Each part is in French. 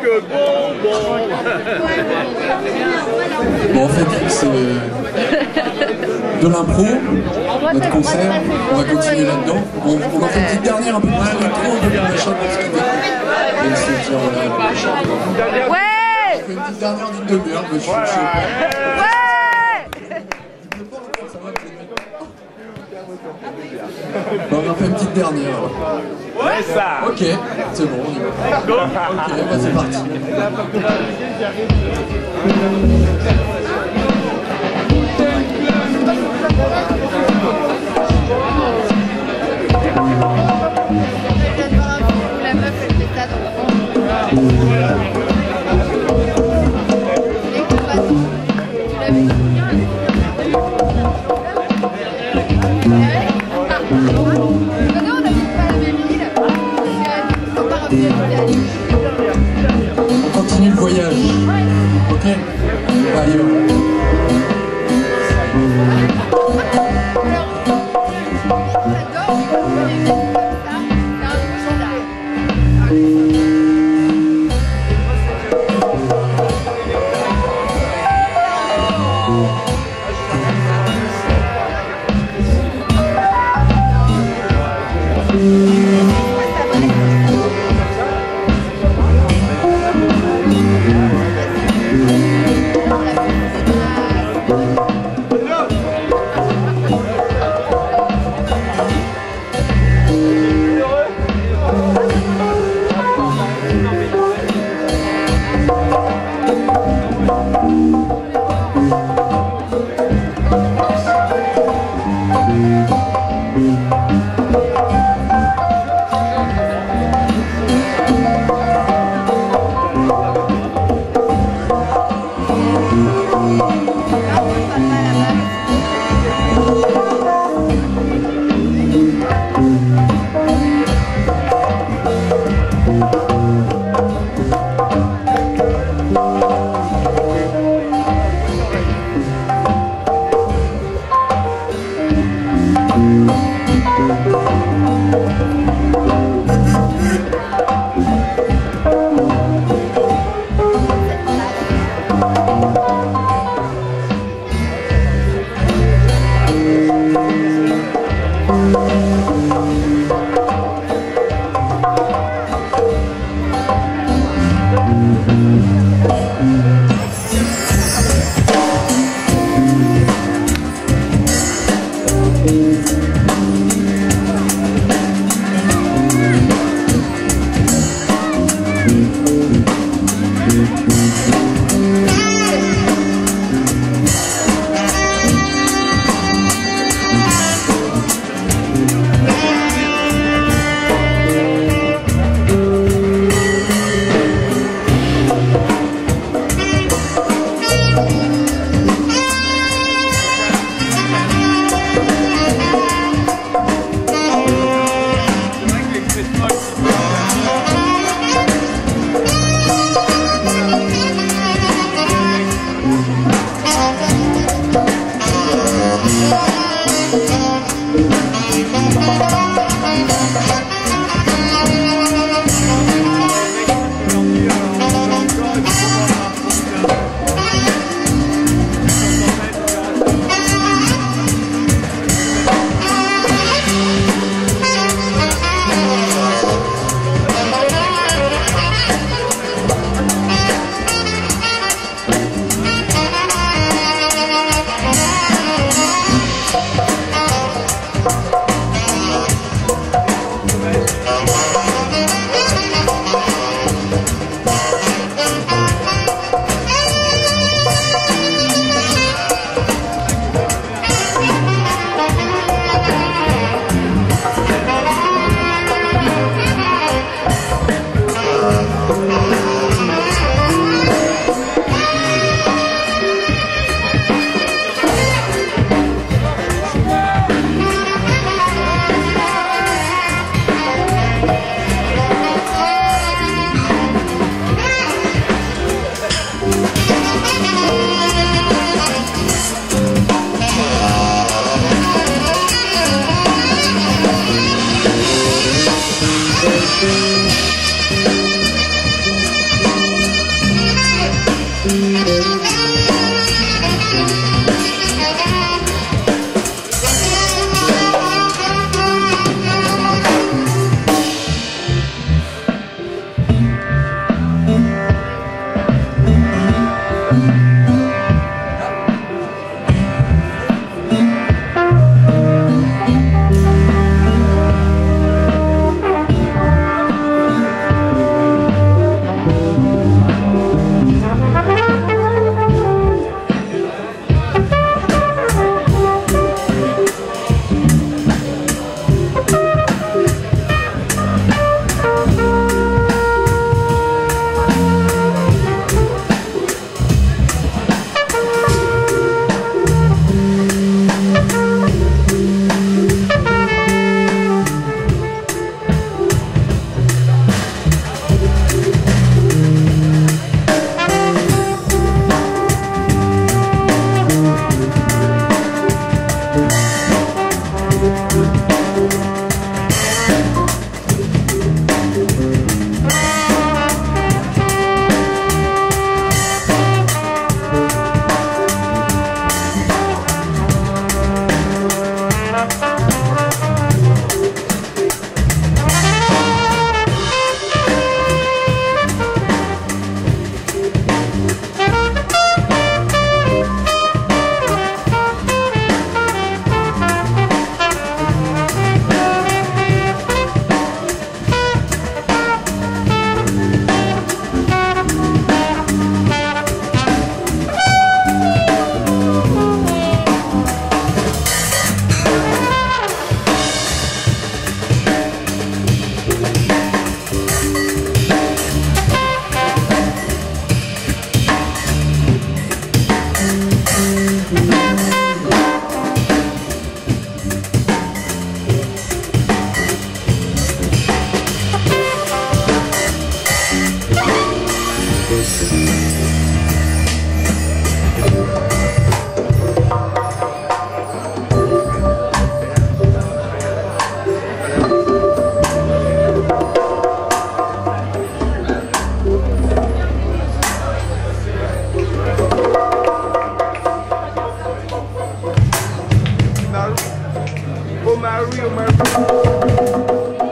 quelques bonbons. Bon, en fait, c'est de l'impro, notre concert. On va continuer là-dedans. On en fait une petite dernière un peu plus électro, un peu plus machin pour se quitter. Même si on a un peu machin. Ouais! On fait une petite dernière d'une demi-heure, mais je suis chaud. Ouais! Bon, on en fait une petite dernière. Ouais, ça. Ok, c'est bon, on y va. Ok, bah c'est parti. La meuf, elle fait ça dans le fond. On continue le voyage. Ok? Allez. Oh Marie, oh Marie.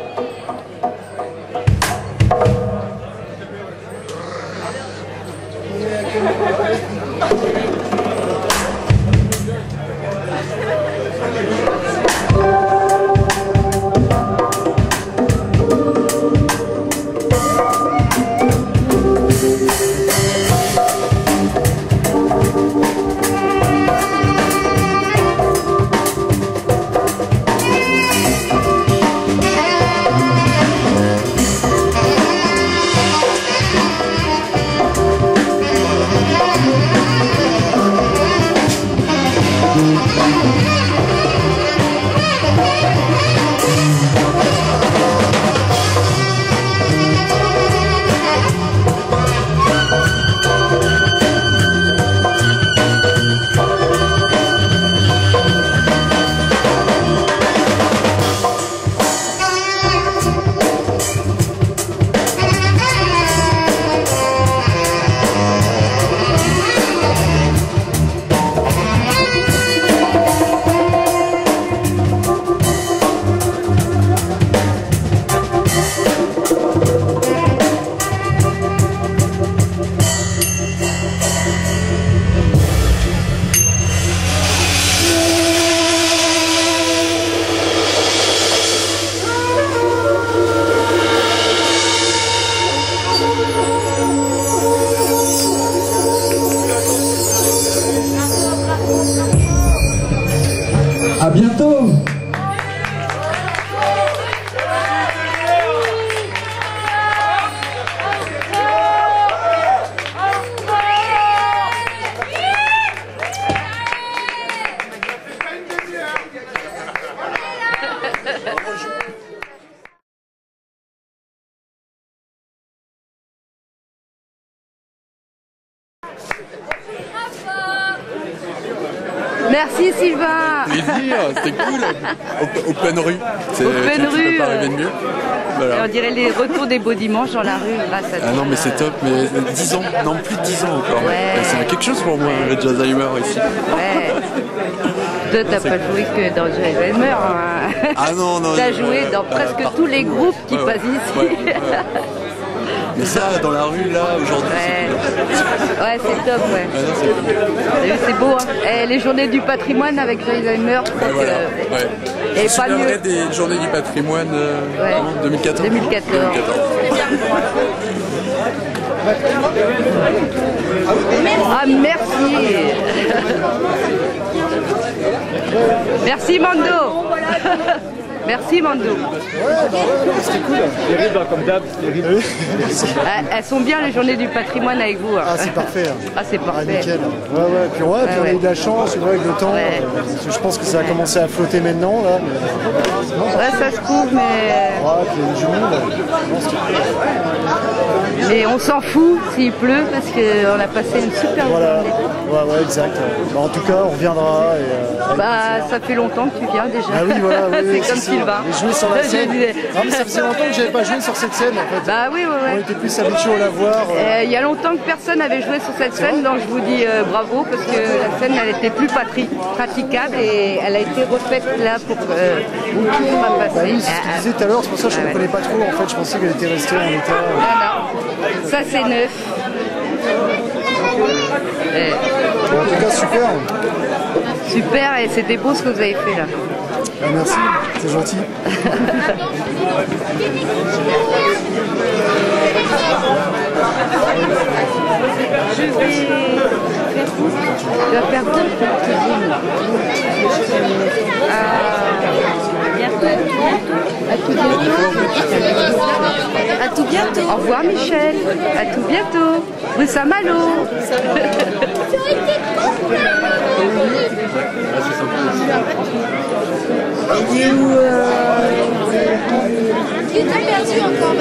À bientôt. Merci Sylvain. Plaisir, c'était cool. Open rue. Open rue. Tu peux pas rêver de mieux. Voilà. On dirait les retours des beaux dimanches dans la rue grâce à toi. Ah non mais c'est top, mais 10 ans, non plus de 10 ans encore. Ouais. C'est quelque chose pour moi, le Jazzheimer ici. Ouais. Toi, t'as pas joué que dans Jazzheimer. Hein. Ah non, non. T'as joué dans presque tous les groupes qui passent ici. Ouais. Mais ça, dans la rue, là, aujourd'hui, ouais, c'est top, ouais. Ah non, c'est cool. C'est beau, hein. Et les journées du patrimoine avec Jazzheimer, je crois voilà. que... Et Je pas me souviendrai mieux. des journées du patrimoine 2014. 2014. Ah, merci. Merci Mando. Merci Mando. C'était cool. Terrible, comme d'hab, terrible. Elles sont bien les journées du patrimoine avec vous. Ah, c'est parfait. Ah, c'est Ah, parfait. nickel. Ouais, ouais. Puis, ouais, puis on a eu de la chance avec le temps. Ouais. Je pense que ça a commencé à flotter maintenant. Là, Ouais, ça se couvre, mais... ouais, puis il y a du monde. Non, c'était cool. Mais on s'en fout s'il pleut parce qu'on a passé une super Voilà. journée. Ouais, ouais, exact. Bah, en tout cas, on reviendra. Et, Bah, ça fait longtemps que tu viens déjà. ah oui, voilà. Oui, C'est oui, comme ça. Sylvain. J'ai joué sur la Je scène. disais. Non, mais ça faisait longtemps que j'avais pas joué sur cette scène. En fait. Bah oui, On ouais, ouais. était plus habitués à la voir. Il y a longtemps que personne n'avait joué sur cette scène, donc je vous dis bravo parce que la scène elle était plus praticable et elle a été refaite là pour que vous pouvez pas Bah passer. oui, c'est ce que je disais tout à l'heure, c'est pour ça que je ne ouais. comprenais pas trop. En fait, je pensais qu'elle était restée en état. Non, ça c'est neuf. Bon, en tout cas, super. Super et c'était beau ce que vous avez fait là. Bah, merci, c'est gentil. Tu vas faire quoi? À tout bientôt. Au revoir Michel. À tout bientôt. Rue Saint-Malo. Il est où Tu t'as perdu encore,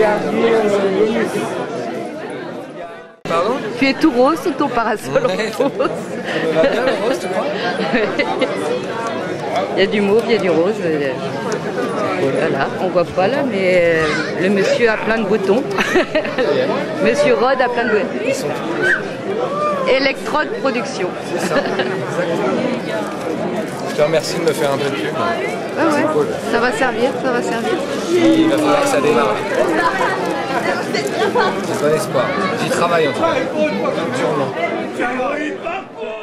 Pardon? Tu es tout rose sous ton parasol rose. Rose, tu crois? Il y a du mauve, il y a du rose. Voilà, on voit pas là, mais le monsieur a plein de boutons. Monsieur Rod a plein de boutons. Electrode Production. te remercie de me faire un peu de pub. Ouais, ouais. Cool. Ça va servir, ça va servir. Il va falloir que ça démarre. J'ai bon espoir. J'y travaille en tout cas. Durement.